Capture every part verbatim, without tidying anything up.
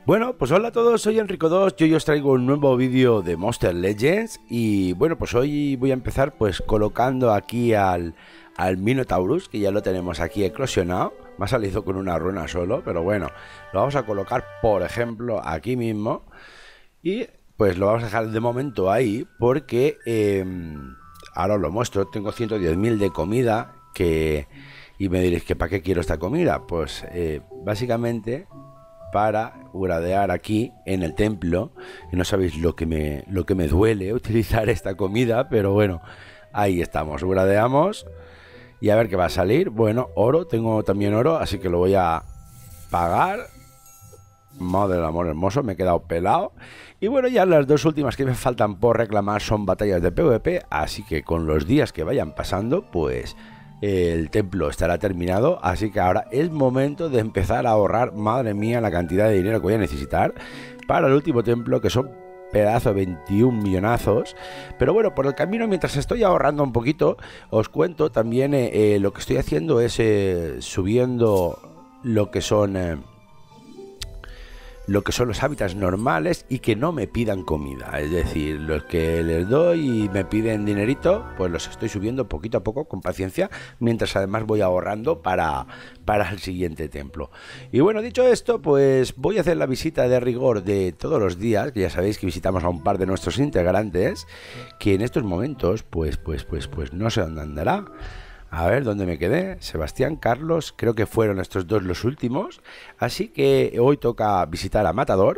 Bueno, pues hola a todos, soy Enrico dos, yo hoy os traigo un nuevo vídeo de Monster Legends y bueno, pues hoy voy a empezar pues colocando aquí al, al Minotaurus, que ya lo tenemos aquí eclosionado. Me ha salido con una runa solo, pero bueno, lo vamos a colocar por ejemplo aquí mismo y pues lo vamos a dejar de momento ahí porque eh, ahora os lo muestro. Tengo ciento diez mil de comida que... Y me diréis que ¿para qué quiero esta comida? Pues eh, básicamente para gradear aquí en el templo. Y no sabéis lo que me lo que me duele utilizar esta comida, pero bueno, ahí estamos, gradeamos y a ver qué va a salir. Bueno, oro, tengo también oro, así que lo voy a pagar. Madre del amor hermoso, me he quedado pelado. Y bueno, ya las dos últimas que me faltan por reclamar son batallas de PvP, así que con los días que vayan pasando, pues el templo estará terminado, así que ahora es momento de empezar a ahorrar. Madre mía, la cantidad de dinero que voy a necesitar para el último templo, que son pedazo de veintiún millonazos. Pero bueno, por el camino, mientras estoy ahorrando un poquito, os cuento también eh, eh, lo que estoy haciendo es eh, subiendo lo que son... Eh, lo que son los hábitats normales y que no me pidan comida, es decir, los que les doy y me piden dinerito, pues los estoy subiendo poquito a poco con paciencia, mientras además voy ahorrando para, para el siguiente templo. Y bueno, dicho esto, pues voy a hacer la visita de rigor de todos los días, que ya sabéis que visitamos a un par de nuestros integrantes, que en estos momentos, pues, pues, pues, pues no sé dónde andará. A ver, ¿dónde me quedé? Sebastián, Carlos, creo que fueron estos dos los últimos. Así que hoy toca visitar a Matador.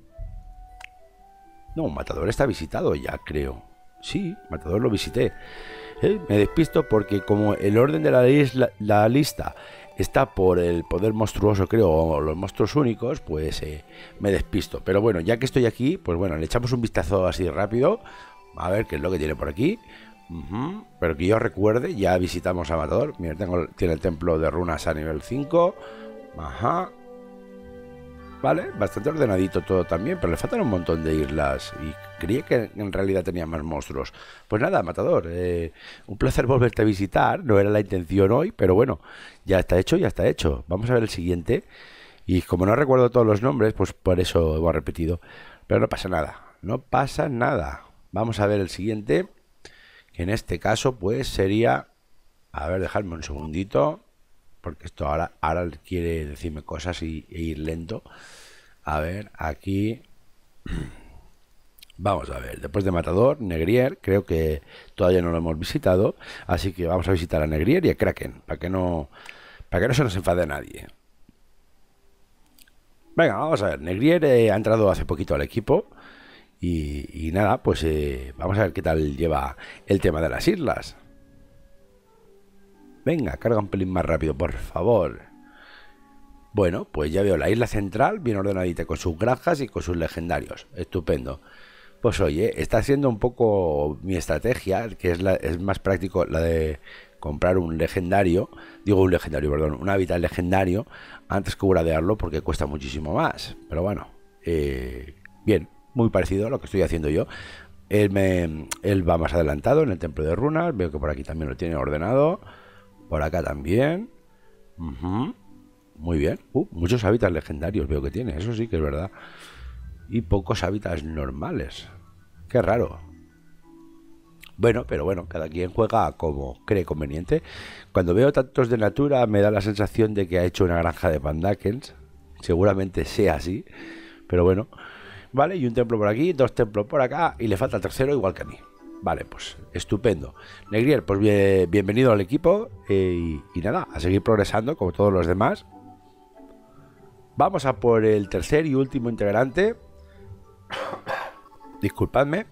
No, Matador está visitado ya, creo. Sí, Matador lo visité. Eh, me despisto porque como el orden de la, isla, la lista está por el poder monstruoso, creo, o los monstruos únicos, pues eh, me despisto. Pero bueno, ya que estoy aquí, pues bueno, le echamos un vistazo así rápido. A ver qué es lo que tiene por aquí. Uh-huh. Pero que yo recuerde, ya visitamos a Matador. Mira, tengo, tiene el templo de runas a nivel cinco. Ajá. Vale, bastante ordenadito todo también, pero le faltan un montón de islas. Y creía que en realidad tenía más monstruos. Pues nada, Matador, eh, un placer volverte a visitar. No era la intención hoy, pero bueno, ya está hecho, ya está hecho. Vamos a ver el siguiente. Y como no recuerdo todos los nombres, pues por eso lo he repetido. Pero no pasa nada, no pasa nada. Vamos a ver el siguiente. Que en este caso pues sería, a ver, dejadme un segundito, porque esto ahora, ahora quiere decirme cosas y, e ir lento. A ver, aquí vamos a ver, después de Matador, Negrier, creo que todavía no lo hemos visitado, así que vamos a visitar a Negrier y a Kraken, para que no, para que no se nos enfade nadie. Venga, vamos a ver, Negrier eh, ha entrado hace poquito al equipo. Y, y nada, pues eh, vamos a ver qué tal lleva el tema de las islas. Venga, carga un pelín más rápido, por favor. Bueno, pues ya veo la isla central bien ordenadita, con sus granjas y con sus legendarios. Estupendo. Pues oye, está siendo un poco mi estrategia, que es, la, es más práctico la de comprar un legendario. Digo un legendario, perdón, un hábitat legendario antes que gradearlo, porque cuesta muchísimo más. Pero bueno, eh, bien. Muy parecido a lo que estoy haciendo yo. Él, me, él va más adelantado en el templo de runas. Veo que por aquí también lo tiene ordenado. Por acá también. Uh-huh. Muy bien. Uh, muchos hábitats legendarios veo que tiene. Eso sí que es verdad. Y pocos hábitats normales. Qué raro. Bueno, pero bueno, cada quien juega como cree conveniente. Cuando veo tantos de Natura me da la sensación de que ha hecho una granja de Pandakens. Seguramente sea así. Pero bueno. Vale, y un templo por aquí, dos templos por acá, y le falta el tercero igual que a mí. Vale, pues estupendo. Negrier, pues bien, bienvenido al equipo eh, y, y nada, a seguir progresando como todos los demás. Vamos a por el tercer y último integrante. Disculpadme.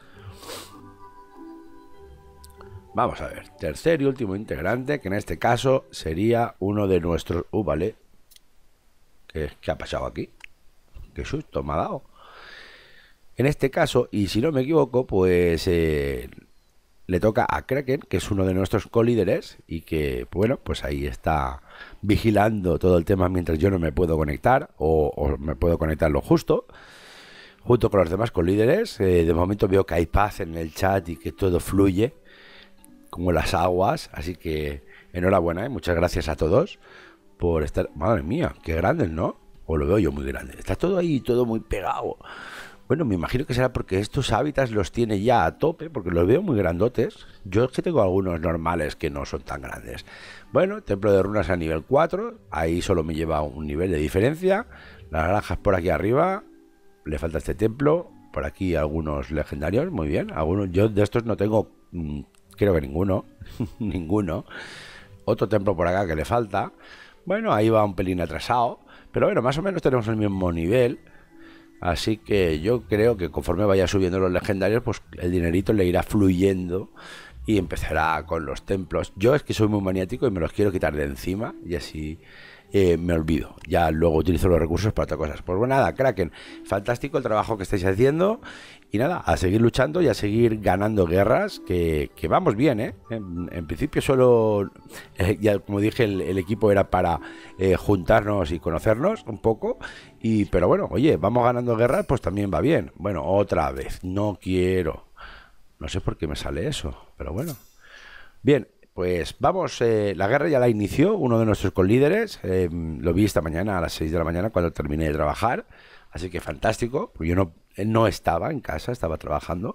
Vamos a ver, tercer y último integrante, que en este caso sería uno de nuestros... Uh, vale. ¿Qué, qué ha pasado aquí? Qué susto me ha dado. En este caso, y si no me equivoco, pues eh, le toca a Kraken, que es uno de nuestros colíderes y que, bueno, pues ahí está vigilando todo el tema mientras yo no me puedo conectar o, o me puedo conectar lo justo, junto con los demás colíderes. Eh, de momento veo que hay paz en el chat y que todo fluye como las aguas, así que enhorabuena, ¿eh? Muchas gracias a todos por estar... Madre mía, qué grandes, ¿no? O lo veo yo muy grande. Está todo ahí, todo muy pegado. Bueno, me imagino que será porque estos hábitats los tiene ya a tope, porque los veo muy grandotes. Yo es que tengo algunos normales que no son tan grandes. Bueno, templo de runas a nivel cuatro. Ahí solo me lleva un nivel de diferencia. Las granjas por aquí arriba. Le falta este templo. Por aquí algunos legendarios. Muy bien. Algunos, yo de estos no tengo, mmm, creo que ninguno. Ninguno. Otro templo por acá que le falta. Bueno, ahí va un pelín atrasado. Pero bueno, más o menos tenemos el mismo nivel. Así que yo creo que conforme vaya subiendo los legendarios, pues el dinerito le irá fluyendo y empezará con los templos. Yo es que soy muy maniático y me los quiero quitar de encima y así eh, me olvido. Ya luego utilizo los recursos para otras cosas. Pues bueno, nada, Kraken, fantástico el trabajo que estáis haciendo. Y nada, a seguir luchando y a seguir ganando guerras, que, que vamos bien, ¿eh? En, en principio solo, eh, ya como dije, el, el equipo era para eh, juntarnos y conocernos un poco, y pero bueno, oye, vamos ganando guerras, pues también va bien. Bueno, otra vez, no quiero. No sé por qué me sale eso, pero bueno. Bien, pues vamos, eh, la guerra ya la inició uno de nuestros colíderes, eh, lo vi esta mañana a las seis de la mañana cuando terminé de trabajar, así que fantástico, porque yo no... Él no estaba en casa, estaba trabajando.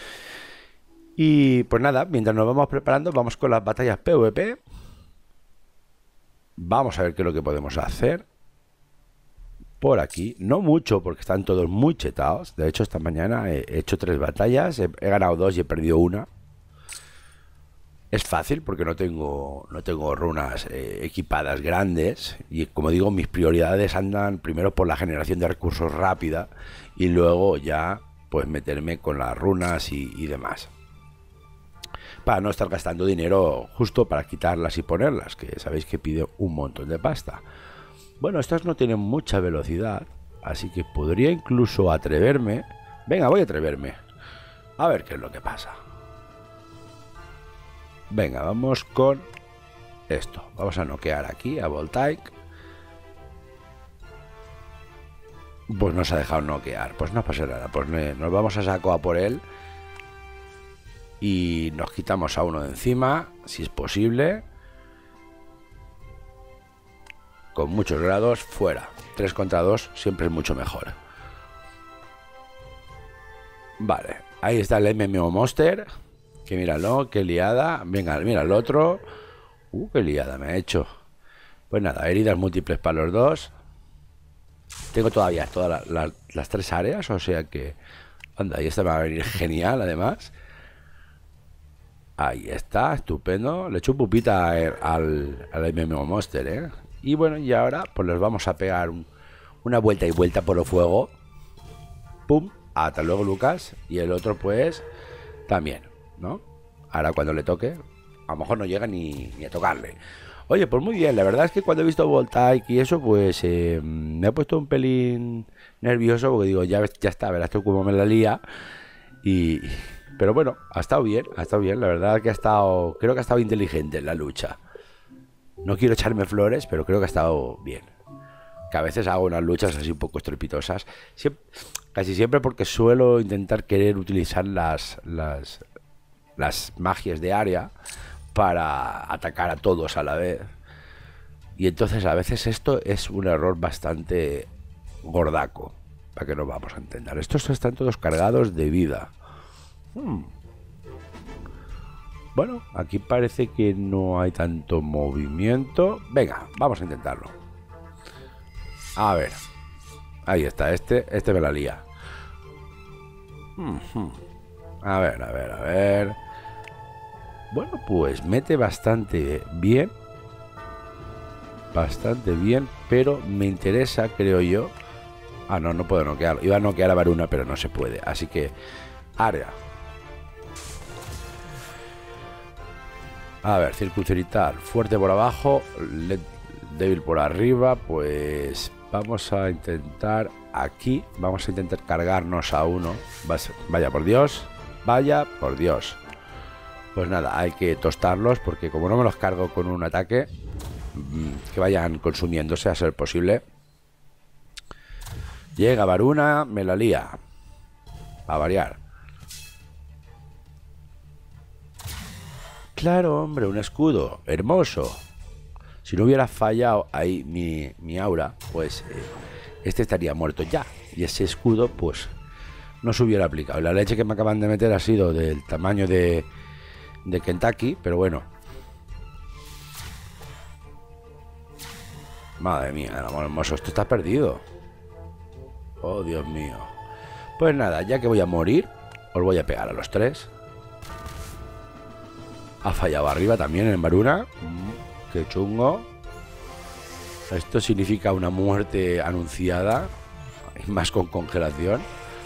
Y pues nada, mientras nos vamos preparando, vamos con las batallas PvP. Vamos a ver qué es lo que podemos hacer. Por aquí, no mucho, porque están todos muy chetados. De hecho, esta mañana he hecho tres batallas, he, he ganado dos y he perdido una. Es fácil porque no tengo, no tengo runas eh, equipadas grandes. Y como digo, mis prioridades andan primero por la generación de recursos rápida y luego ya pues meterme con las runas y, y demás. Para no estar gastando dinero justo para quitarlas y ponerlas, que sabéis que pide un montón de pasta. Bueno, estas no tienen mucha velocidad, así que podría incluso atreverme. Venga, voy a atreverme. A ver qué es lo que pasa. Venga, vamos con esto. Vamos a noquear aquí a Voltaic. Pues nos ha dejado noquear. Pues no pasa nada. Pues nos vamos a saco a por él. Y nos quitamos a uno de encima, si es posible. Con muchos grados, fuera. tres contra dos siempre es mucho mejor. Vale, ahí está el M M O Monster. Que míralo, qué liada. Venga, mira el otro. Uh, qué liada me ha hecho. Pues nada, heridas múltiples para los dos. Tengo todavía todas la, la, las tres áreas, o sea que... Anda, y esta me va a venir genial, además. Ahí está, estupendo. Le echo un pupita al, al M M O Monster, ¿eh? Y bueno, y ahora pues les vamos a pegar un, una vuelta y vuelta por el fuego. Pum, hasta luego, Lucas. Y el otro pues también, ¿no? Ahora cuando le toque, a lo mejor no llega ni, ni a tocarle. Oye, pues muy bien, la verdad es que cuando he visto Voltaic y eso, pues eh, me he puesto un pelín nervioso porque digo, ya, ya está, verás tú cómo me la lía. Y... Pero bueno, ha estado bien, ha estado bien, la verdad que ha estado, creo que ha estado inteligente en la lucha. No quiero echarme flores, pero creo que ha estado bien. Que a veces hago unas luchas así un poco estrepitosas, siempre, casi siempre porque suelo intentar querer utilizar las, las, las magias de área para atacar a todos a la vez. Y entonces a veces esto es un error bastante gordaco, para que nos vamos a entender. Estos están todos cargados de vida. Hmm. Bueno, aquí parece que no hay tanto movimiento. Venga, vamos a intentarlo. A ver. Ahí está, este, este me la lía. Hmm, hmm. A ver, a ver, a ver. Bueno, pues mete bastante bien. Bastante bien, pero me interesa, creo yo. Ah, no, no puedo noquear. Iba a noquear a Varuna, pero no se puede. Así que, área. A ver, circuncirital, fuerte por abajo, débil por arriba. Pues vamos a intentar aquí, vamos a intentar cargarnos a uno. Vaya por Dios, vaya por Dios. Pues nada, hay que tostarlos porque como no me los cargo con un ataque, que vayan consumiéndose a ser posible. Llega Varuna, me la lía. A variar. Claro, hombre, un escudo, hermoso. Si no hubiera fallado ahí mi, mi aura, pues eh, este estaría muerto ya. Y ese escudo, pues, no se hubiera aplicado. La leche que me acaban de meter ha sido del tamaño de, de Kentucky, pero bueno. Madre mía, el amor hermoso, esto está perdido. Oh, Dios mío. Pues nada, ya que voy a morir, os voy a pegar a los tres. Ha fallado arriba también en Varuna. Mm, qué chungo. Esto significa una muerte anunciada. Y más con congelación.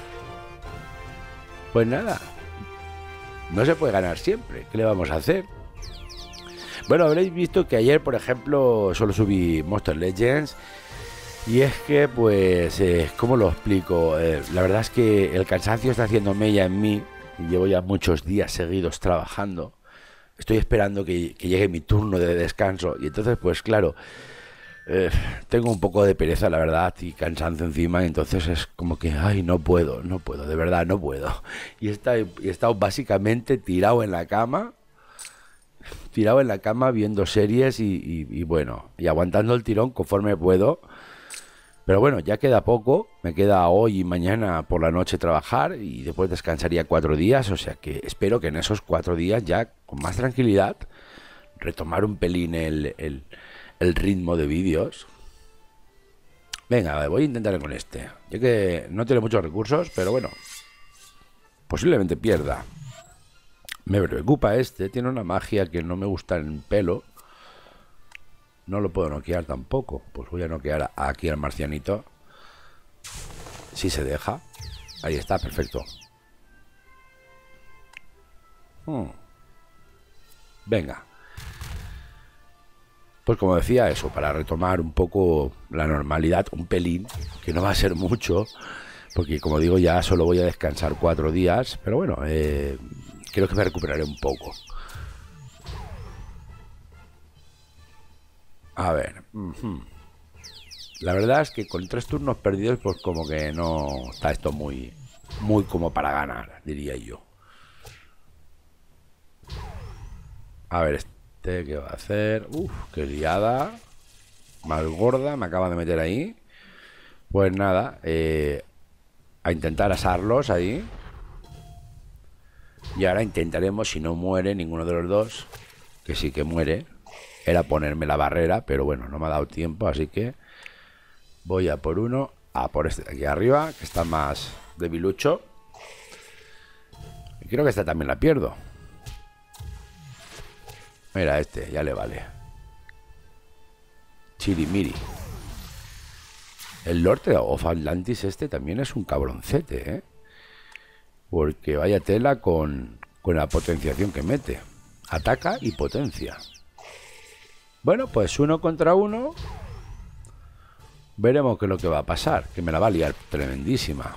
Pues nada. No se puede ganar siempre. ¿Qué le vamos a hacer? Bueno, habréis visto que ayer, por ejemplo, solo subí Monster Legends. Y es que, pues, eh, ¿cómo lo explico? Eh, la verdad es que el cansancio está haciendo mella en mí. Llevo ya muchos días seguidos trabajando. Estoy esperando que, que llegue mi turno de descanso. Y entonces, pues claro, eh, tengo un poco de pereza, la verdad, y cansancio encima. Y entonces es como que, ay, no puedo, no puedo, de verdad, no puedo. Y he estado, he estado básicamente tirado en la cama. Tirado en la cama viendo series y, y, y bueno, y aguantando el tirón conforme puedo. Pero bueno, ya queda poco, me queda hoy y mañana por la noche trabajar y después descansaría cuatro días, o sea que espero que en esos cuatro días ya con más tranquilidad retomar un pelín el, el, el ritmo de vídeos. Venga, voy a intentar con este, ya que no tiene muchos recursos, pero bueno, posiblemente pierda. Me preocupa este, tiene una magia que no me gusta en pelo. No lo puedo noquear tampoco. Pues voy a noquear aquí al marcianito. Si se deja. Ahí está, perfecto. Hmm. Venga. Pues como decía, eso, para retomar un poco la normalidad, un pelín, que no va a ser mucho, porque como digo, ya solo voy a descansar cuatro días, pero bueno, eh, creo que me recuperaré un poco. A ver, uh-huh. La verdad es que con tres turnos perdidos, pues como que no está esto muy, muy como para ganar, diría yo. A ver, este qué va a hacer. Uf, qué liada más gorda me acaba de meter ahí. Pues nada, eh, a intentar asarlos ahí. Y ahora intentaremos, si no muere ninguno de los dos, que sí que muere, era ponerme la barrera, pero bueno, no me ha dado tiempo, así que voy a por uno, a por este de aquí arriba, que está más debilucho. Y creo que esta también la pierdo. Mira, este, ya le vale. Chirimiri. El Lord of Atlantis este también es un cabroncete, ¿eh? Porque vaya tela con, con la potenciación que mete. Ataca y potencia. Bueno, pues uno contra uno. Veremos qué es lo que va a pasar. Que me la va a liar tremendísima.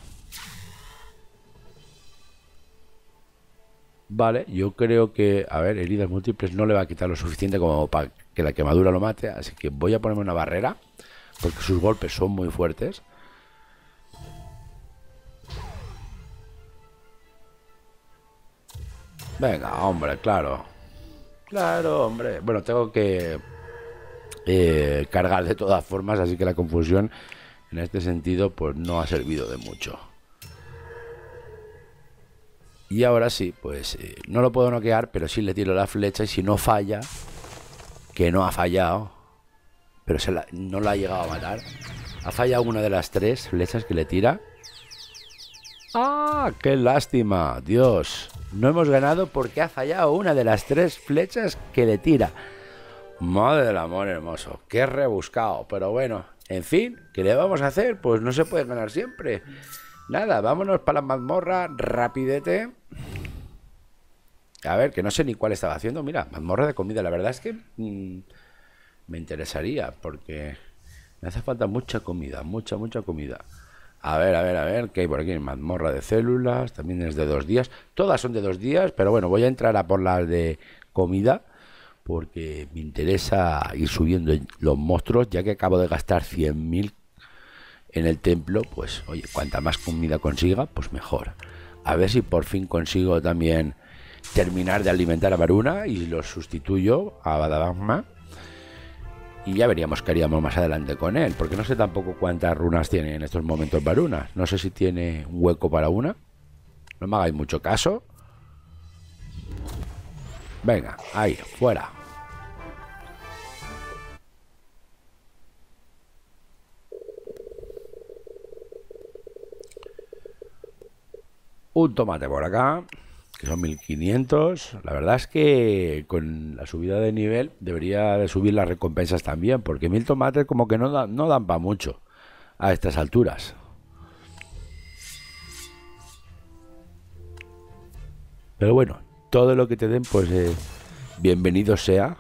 Vale, yo creo que, a ver, heridas múltiples no le va a quitar lo suficiente como para que la quemadura lo mate. Así que voy a ponerme una barrera, porque sus golpes son muy fuertes. Venga, hombre, claro. Claro, hombre. Bueno, tengo que eh, cargar de todas formas, así que la confusión en este sentido pues no ha servido de mucho. Y ahora sí, pues eh, no lo puedo noquear, pero sí le tiro la flecha y si no falla, que no ha fallado, pero se la, no la ha llegado a matar. Ha fallado una de las tres flechas que le tira. ¡Ah! ¡Qué lástima! Dios, no hemos ganado porque ha fallado una de las tres flechas que le tira. Madre del amor hermoso, qué rebuscado. Pero bueno, en fin, ¿qué le vamos a hacer? Pues no se puede ganar siempre. Nada, vámonos para la mazmorra, rapidete. A ver, que no sé ni cuál estaba haciendo. Mira, mazmorra de comida. La verdad es que mmm, me interesaría porque me hace falta mucha comida, mucha, mucha comida. A ver, a ver, a ver, ¿qué hay por aquí? Mazmorra de células, también es de dos días. Todas son de dos días, pero bueno, voy a entrar a por las de comida porque me interesa ir subiendo los monstruos, ya que acabo de gastar cien mil en el templo. Pues oye, cuanta más comida consiga, pues mejor. A ver si por fin consigo también terminar de alimentar a Varuna y los sustituyo a Badabagma. Y ya veríamos qué haríamos más adelante con él, porque no sé tampoco cuántas runas tiene en estos momentos Varuna. No sé si tiene un hueco para una. No me hagáis mucho caso. Venga, ahí, fuera. Un tomate por acá, que son mil quinientos. La verdad es que con la subida de nivel debería de subir las recompensas también, porque mil tomates como que no, da, no dan para mucho a estas alturas. Pero bueno, todo lo que te den, pues eh, bienvenido sea.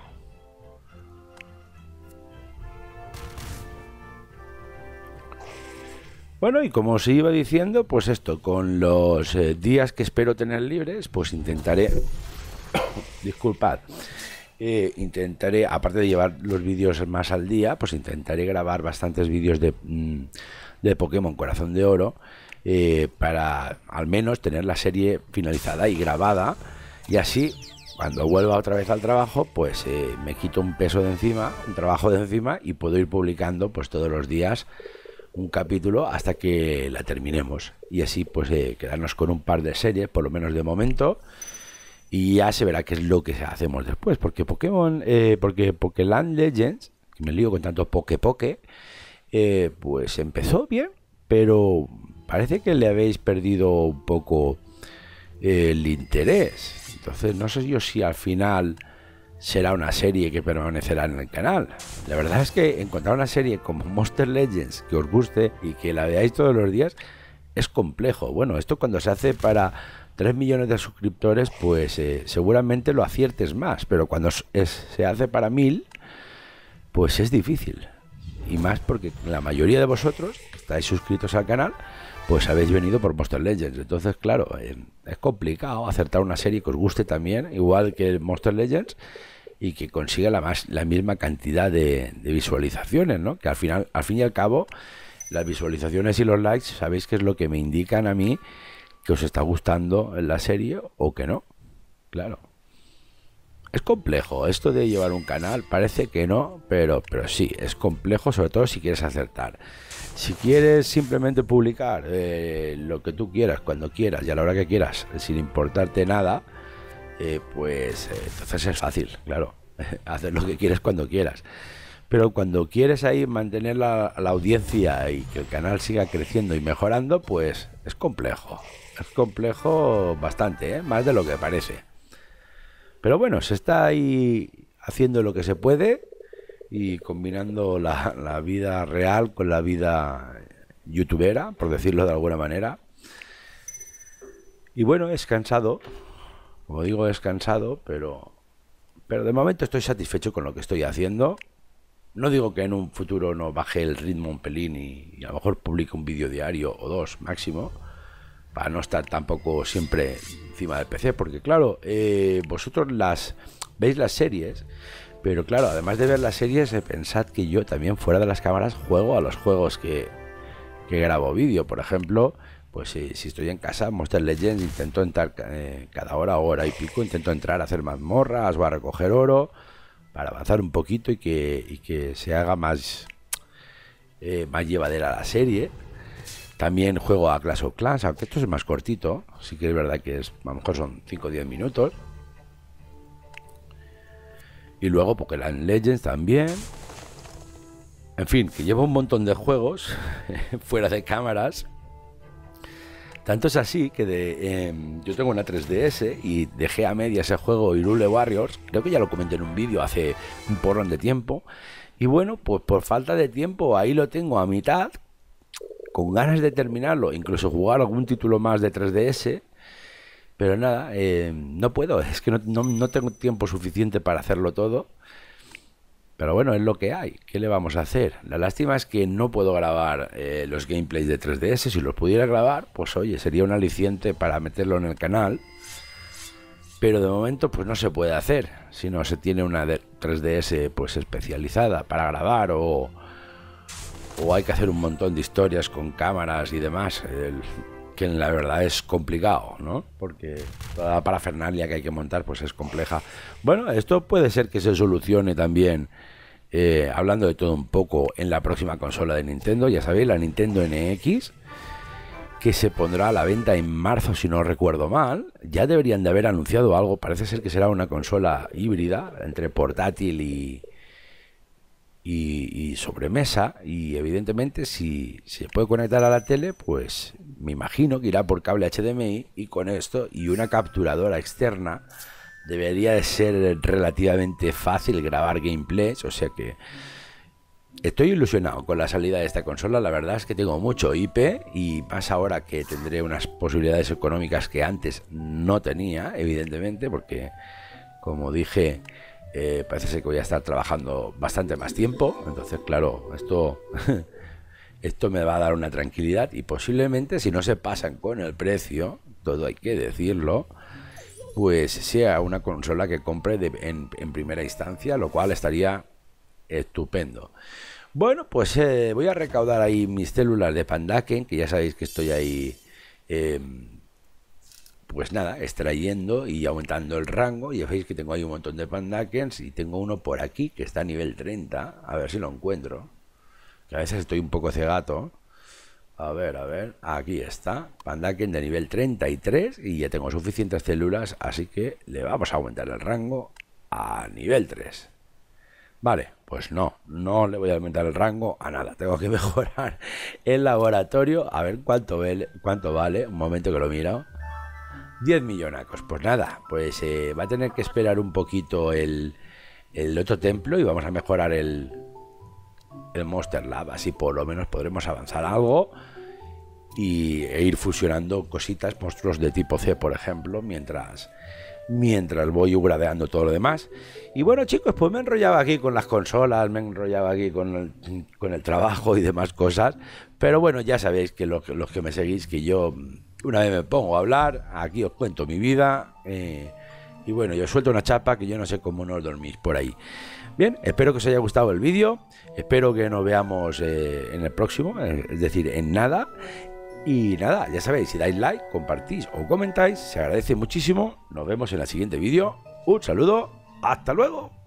Bueno, y como os iba diciendo, pues esto, con los eh, días que espero tener libres, pues intentaré, disculpad, eh, intentaré, aparte de llevar los vídeos más al día, pues intentaré grabar bastantes vídeos de, mm, de Pokémon Corazón de Oro, eh, para al menos tener la serie finalizada y grabada, y así, cuando vuelva otra vez al trabajo, pues eh, me quito un peso de encima, un trabajo de encima, y puedo ir publicando pues todos los días un capítulo hasta que la terminemos, y así pues eh, quedarnos con un par de series, por lo menos de momento, y ya se verá qué es lo que hacemos después, porque Pokémon, eh, porque Pokéland Legends, que me lío con tanto Poké Poké, eh, pues empezó bien, pero parece que le habéis perdido un poco eh, el interés. Entonces no sé yo si al final será una serie que permanecerá en el canal. La verdad es que encontrar una serie como Monster Legends que os guste y que la veáis todos los días es complejo. Bueno, esto cuando se hace para tres millones de suscriptores, pues eh, seguramente lo aciertes más, pero cuando es, se hace para mil, pues es difícil. Y más porque la mayoría de vosotros que estáis suscritos al canal, pues habéis venido por Monster Legends. Entonces, claro, eh, es complicado acertar una serie que os guste también, igual que Monster Legends, y que consiga la, más, la misma cantidad de, de visualizaciones, ¿no? Que al final, al fin y al cabo, las visualizaciones y los likes, sabéis que es lo que me indican a mí que os está gustando la serie o que no. Claro. Es complejo esto de llevar un canal, parece que no, pero, pero sí, es complejo, sobre todo si quieres acertar. Si quieres simplemente publicar eh, lo que tú quieras, cuando quieras y a la hora que quieras, sin importarte nada, eh, pues eh, entonces es fácil, claro, hacer lo que quieres cuando quieras. Pero cuando quieres ahí mantener la, la audiencia y que el canal siga creciendo y mejorando, pues es complejo. Es complejo bastante, ¿eh? Más de lo que parece. Pero bueno, se está ahí haciendo lo que se puede y combinando la, la vida real con la vida youtubera, por decirlo de alguna manera. Y bueno, es cansado, como digo, es cansado, pero, pero de momento estoy satisfecho con lo que estoy haciendo. No digo que en un futuro no baje el ritmo un pelín y, y a lo mejor publique un vídeo diario o dos máximo, para no estar tampoco siempre encima del P C, porque claro, eh, vosotros las veis las series, pero claro, además de ver las series, eh, pensad que yo también fuera de las cámaras juego a los juegos que, que grabo vídeo. Por ejemplo, pues eh, si estoy en casa, Monster Legends, intento entrar eh, cada hora, hora y pico, intento entrar a hacer mazmorras o a recoger oro para avanzar un poquito y que, y que se haga más, eh, más llevadera la serie. También juego a Clash of Clans, aunque esto es más cortito, sí que es verdad que es, a lo mejor son cinco o diez minutos. Y luego Pokéland Legends también. En fin, que llevo un montón de juegos fuera de cámaras. Tanto es así que de, eh, yo tengo una tres D S y dejé a media ese juego Hyrule Warriors. Creo que ya lo comenté en un vídeo hace un porrón de tiempo. Y bueno, pues por falta de tiempo ahí lo tengo a mitad, con ganas de terminarlo, incluso jugar algún título más de tres D S, pero nada, eh, no puedo, es que no, no, no tengo tiempo suficiente para hacerlo todo, pero bueno, es lo que hay, ¿qué le vamos a hacer? La lástima es que no puedo grabar eh, los gameplays de tres D S. Si los pudiera grabar, pues oye, sería un aliciente para meterlo en el canal, pero de momento pues no se puede hacer, si no se tiene una tres D S pues especializada para grabar o... o hay que hacer un montón de historias con cámaras y demás, el, que la verdad es complicado, ¿no? Porque toda la parafernalia que hay que montar pues es compleja. Bueno, esto puede ser que se solucione también eh, hablando de todo un poco en la próxima consola de Nintendo, ya sabéis, la Nintendo N X, que se pondrá a la venta en marzo si no recuerdo mal. Ya deberían de haber anunciado algo, parece ser que será una consola híbrida entre portátil y, y, y sobremesa, y evidentemente si se puede conectar a la tele, pues me imagino que irá por cable H D M I, y con esto y una capturadora externa debería de ser relativamente fácil grabar gameplays. O sea que estoy ilusionado con la salida de esta consola. La verdad es que tengo mucho I P, y más ahora que tendré unas posibilidades económicas que antes no tenía, evidentemente, porque como dije, eh, parece ser que voy a estar trabajando bastante más tiempo. Entonces, claro, esto esto me va a dar una tranquilidad, y posiblemente, si no se pasan con el precio, todo hay que decirlo, pues sea una consola que compre de, en, en primera instancia, lo cual estaría estupendo. Bueno, pues eh, voy a recaudar ahí mis células de Pandaken, que ya sabéis que estoy ahí, eh, pues nada, extrayendo y aumentando el rango. Ya veis que tengo ahí un montón de Pandakens, y tengo uno por aquí que está a nivel treinta, a ver si lo encuentro, que a veces estoy un poco cegato. A ver, a ver, aquí está, Pandaken de nivel treinta y tres, y ya tengo suficientes células, así que le vamos a aumentar el rango a nivel tres. Vale, pues no, no le voy a aumentar el rango a nada, tengo que mejorar el laboratorio, a ver cuánto vale, cuánto vale, un momento que lo miro. diez millonacos, pues nada, pues eh, va a tener que esperar un poquito el, el otro templo, y vamos a mejorar el, el Monster Lab, así por lo menos podremos avanzar algo y, e ir fusionando cositas, monstruos de tipo C, por ejemplo, mientras mientras voy upgradeando todo lo demás. Y bueno, chicos, pues me enrollaba aquí con las consolas, me enrollaba aquí con el, con el trabajo y demás cosas, pero bueno, ya sabéis que los, los que me seguís, que yo una vez me pongo a hablar, aquí os cuento mi vida, eh, y bueno, yo suelto una chapa que yo no sé cómo no os dormís por ahí. Bien, espero que os haya gustado el vídeo, espero que nos veamos eh, en el próximo, eh, es decir, en nada. Y nada, ya sabéis, si dais like, compartís o comentáis, se agradece muchísimo. Nos vemos en el siguiente vídeo. Un saludo, hasta luego.